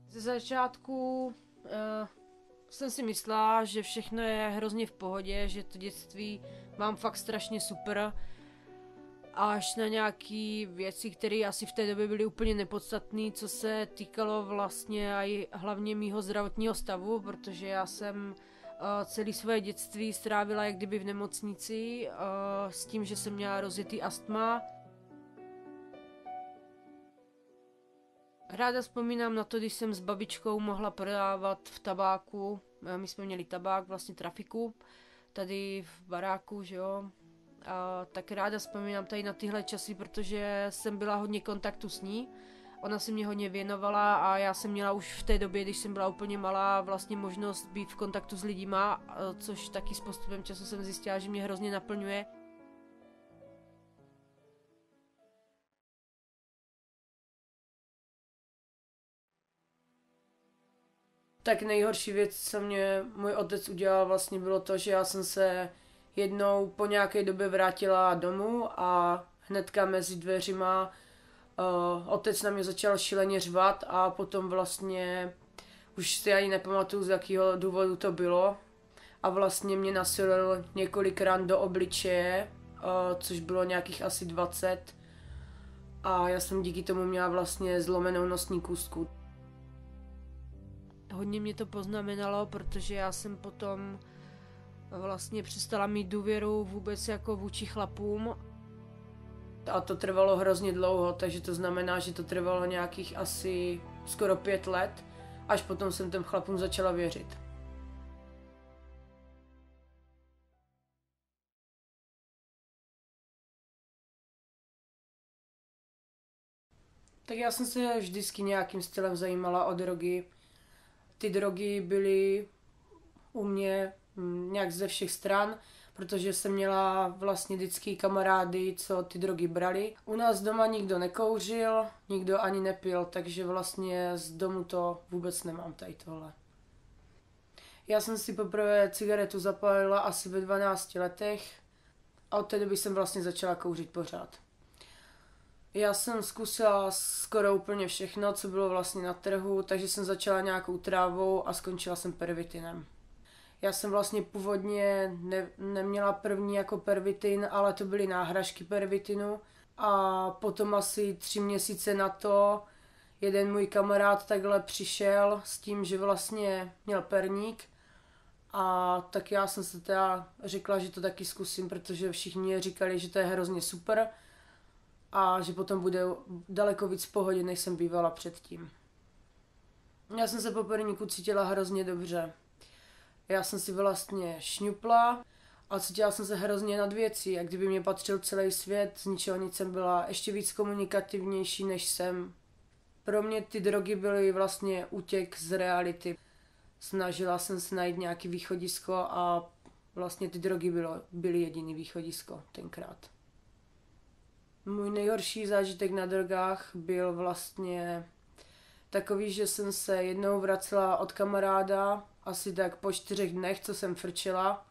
Ze začátku jsem si myslela, že všechno je hrozně v pohodě, že to dětství mám fakt strašně super. Až na nějaký věci, které asi v té době byly úplně nepodstatné, co se týkalo vlastně i hlavně mýho zdravotního stavu, protože já jsem celé svoje dětství strávila jak kdyby v nemocnici s tím, že jsem měla rozjetý astma. Ráda vzpomínám na to, když jsem s babičkou mohla prodávat v tabáku. My jsme měli tabák, vlastně trafiku, tady v baráku, že jo. Tak ráda vzpomínám tady na tyhle časy, protože jsem byla hodně kontaktu s ní. Ona se mě hodně věnovala a já jsem měla už v té době, když jsem byla úplně malá, vlastně možnost být v kontaktu s lidima, což taky s postupem času jsem zjistila, že mě hrozně naplňuje. Tak nejhorší věc, co mě můj otec udělal, vlastně bylo to, že já jsem se jednou po nějaké době vrátila domů a hnedka mezi dveřima otec na mě začal šíleně řvat a potom vlastně už si ani nepamatuju, z jakého důvodu to bylo. A vlastně mě nasilil několikrát do obličeje, což bylo nějakých asi 20. A já jsem díky tomu měla vlastně zlomenou nosní kůstku. Hodně mě to poznamenalo, protože já jsem potom vlastně přestala mít důvěru vůbec jako vůči chlapům. A to trvalo hrozně dlouho, takže to znamená, že to trvalo nějakých asi skoro 5 let, až potom jsem těm chlapům začala věřit. Tak já jsem se vždycky nějakým stylem zajímala o drogy. Ty drogy byly u mě nějak ze všech stran, protože jsem měla vlastně vždycky kamarády, co ty drogy brali. U nás doma nikdo nekouřil, nikdo ani nepil, takže vlastně z domu to vůbec nemám tady tohle. Já jsem si poprvé cigaretu zapálila asi ve 12 letech a od té doby jsem vlastně začala kouřit pořád. Já jsem zkusila skoro úplně všechno, co bylo vlastně na trhu, takže jsem začala nějakou trávou a skončila jsem pervitinem. Já jsem vlastně původně neměla první jako pervitin, ale to byly náhražky pervitinu. A potom asi 3 měsíce na to jeden můj kamarád takhle přišel s tím, že vlastně měl perník. A tak já jsem se teda řekla, že to taky zkusím, protože všichni říkali, že to je hrozně super a že potom bude daleko víc v pohodě, než jsem bývala předtím. Já jsem se po perníku cítila hrozně dobře. Já jsem si vlastně šňupla a cítila jsem se hrozně nad věcí, jak kdyby mě patřil celý svět, z ničeho nic jsem byla ještě víc komunikativnější, než jsem. Pro mě ty drogy byly vlastně útěk z reality. Snažila jsem se najít nějaký východisko a vlastně ty drogy byly jediný východisko tenkrát. Můj nejhorší zážitek na drogách byl vlastně takový, že jsem se jednou vracela od kamaráda, asi tak po 4 dnech, co jsem frčela.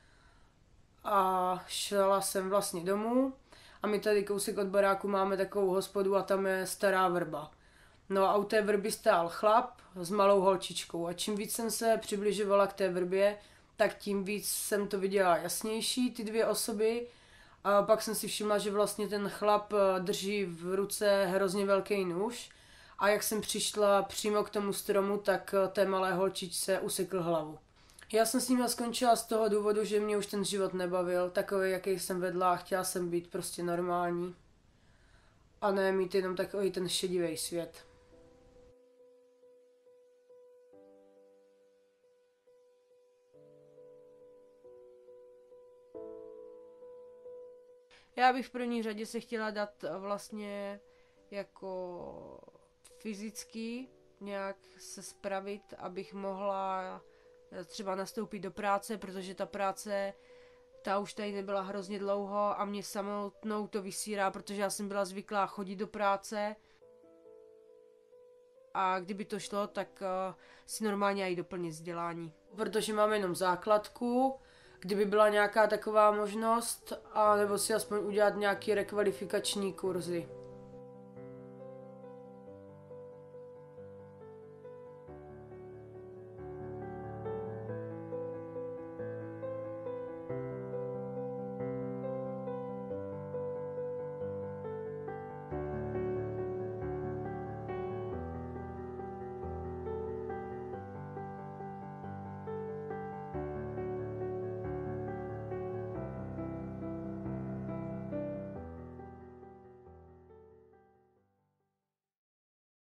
A šla jsem vlastně domů a my tady kousek od baráku máme takovou hospodu a tam je stará vrba. No a u té vrby stál chlap s malou holčičkou a čím víc jsem se přibližovala k té vrbě, tak tím víc jsem to viděla jasnější, ty 2 osoby. A pak jsem si všimla, že vlastně ten chlap drží v ruce hrozně velký nůž. A jak jsem přišla přímo k tomu stromu, tak té malé holčičce usekl hlavu. Já jsem s ním skončila z toho důvodu, že mě už ten život nebavil, takový, jaký jsem vedla a chtěla jsem být prostě normální. A ne mít jenom takový ten šedivý svět. Já bych v první řadě se chtěla dát vlastně jako fyzicky nějak se spravit, abych mohla třeba nastoupit do práce, protože ta práce, ta už tady nebyla hrozně dlouho a mě samotnou to vysírá, protože já jsem byla zvyklá chodit do práce a kdyby to šlo, tak si normálně i doplnit vzdělání. Protože mám jenom základku, kdyby byla nějaká taková možnost, a nebo si aspoň udělat nějaké rekvalifikační kurzy.